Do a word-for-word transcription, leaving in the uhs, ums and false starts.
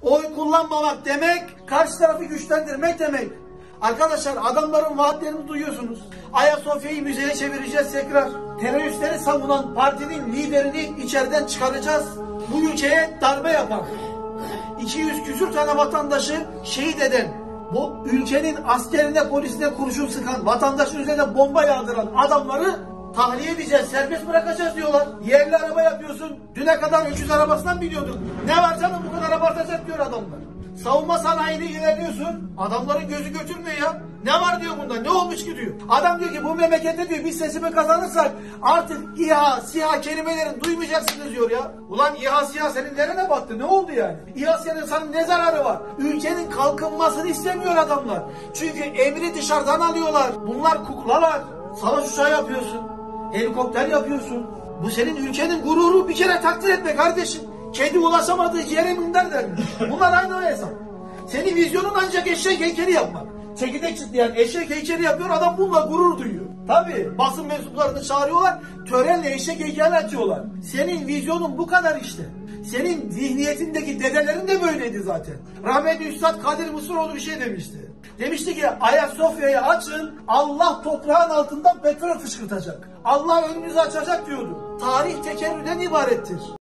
Oy kullanmamak demek, karşı tarafı güçlendirmek demek. Arkadaşlar adamların vaatlerini duyuyorsunuz. Ayasofya'yı müzeye çevireceğiz tekrar. Teröristleri savunan partinin liderini içeriden çıkaracağız. Bu ülkeye darbe yapan, iki yüz küsür tane vatandaşı şehit eden, bu ülkenin askerine, polisine kurşun sıkan, vatandaşın üzerine bomba yağdıran adamları tahliye edeceğiz, serbest bırakacağız diyorlar. Yerli araba yapıyorsun. Düne kadar öküz arabasından biniyorduk. Ne var canım bu kadar abartacak diyor adamlar. Savunma sanayini ilerliyorsun. Adamların gözü götürmüyor ya. Ne var diyor bunda? Ne olmuş ki diyor. Adam diyor ki bu memlekette diyor biz sesimi kazanırsak artık İHA, SİHA kelimelerini duymayacaksınız diyor ya. Ulan İHA, SİHA senin nerene battı? Ne oldu yani? İHA SİHA'nın sana ne zararı var? Ülkenin kalkınmasını istemiyor adamlar. Çünkü emri dışarıdan alıyorlar. Bunlar kuklalar. Savaş uçağı yapıyorsun. Helikopter yapıyorsun. Bu senin ülkenin gururu, bir kere takdir etme kardeşim. Kedi ulaşamadığı yere minder dermiş. Bunlar aynı o hesap. Senin vizyonun ancak eşek heykeli yapmak. Çekirdek çitleyen eşek heykeli yapıyor, adam bununla gurur duyuyor. Tabii basın mensuplarını çağırıyorlar, törenle eşek heykeli açıyorlar. Senin vizyonun bu kadar işte. Senin zihniyetindeki dedelerin de böyleydi zaten. Rahmetli Üstad Kadir Mısıroğlu bir şey demişti. Demişti ki Ayasofya'yı açın, Allah toprağın altından petrol fışkırtacak. Allah önünüzü açacak diyordu. Tarih tekerrürden ibarettir.